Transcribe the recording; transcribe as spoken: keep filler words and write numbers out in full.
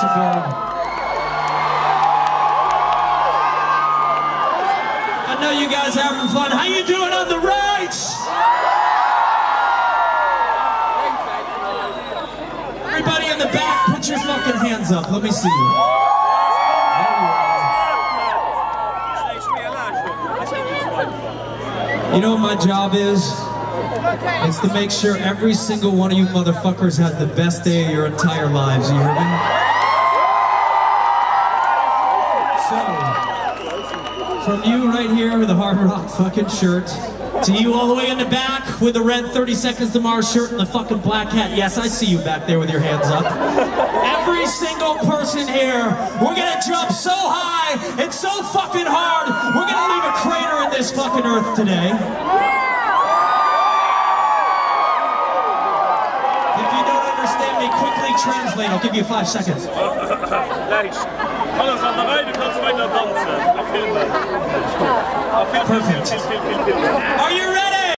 Luxembourg. I know you guys are having fun. How you doing on the right? Everybody in the back, put your fucking hands up. Let me see you. You know what my job is? It's to make sure every single one of you motherfuckers has the best day of your entire lives, you hear me? So, from you right here with the Hard Rock fucking shirt, to you all the way in the back with the red thirty seconds to Mars shirt and the fucking black hat. Yes, I see you back there with your hands up. Every single person here, we're gonna jump so high and so fucking hard, we're gonna leave a crater in this fucking earth today. If you don't understand me, quickly translate. I'll give you five seconds. Perfect. Are you ready?